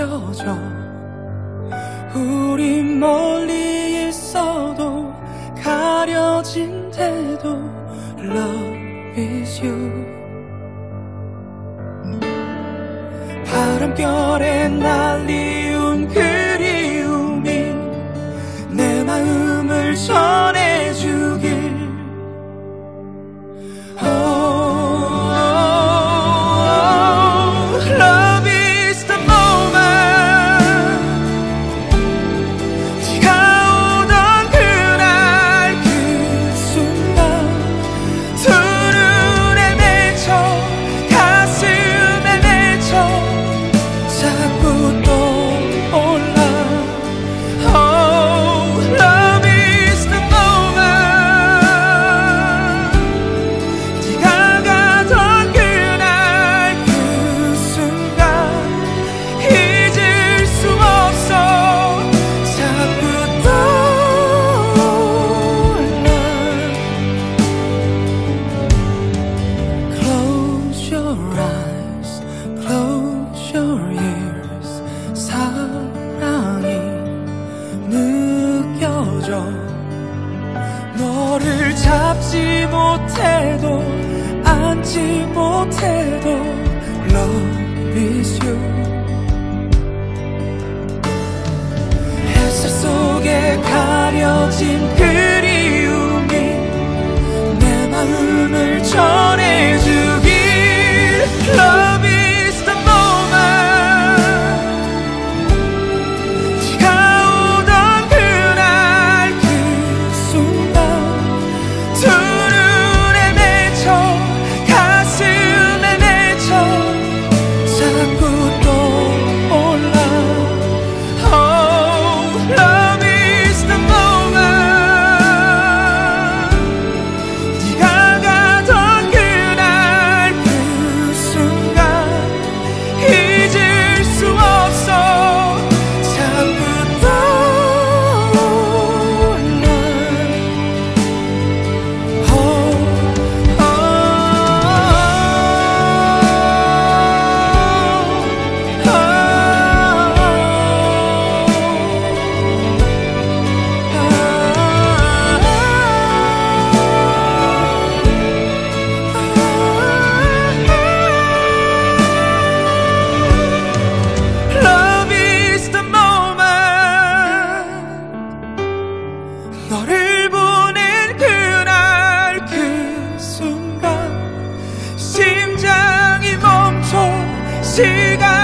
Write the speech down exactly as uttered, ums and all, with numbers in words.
느껴져. 우리 멀리 있어도 가려진데도 Love is you. 바람결에 날리운 그리움이 내 마음을 전해주길. 너를 잡지 못해도 안지 못해도 Love is you. 햇살 속에 가려진 그리움이 내 마음을 전해주길. Love is the moment. 네가 오던 그날 그 순간 두 눈에 맺혀 가슴에 맺혀 자꾸 떠올라. Oh, love is the moment. 네가 가던 그날 그 순간 잊을 수 없어. 자꾸 떠올라. Oh, oh, Love is the moment. 너를 보낸 그날 그 순간 심장이 멈춰 시간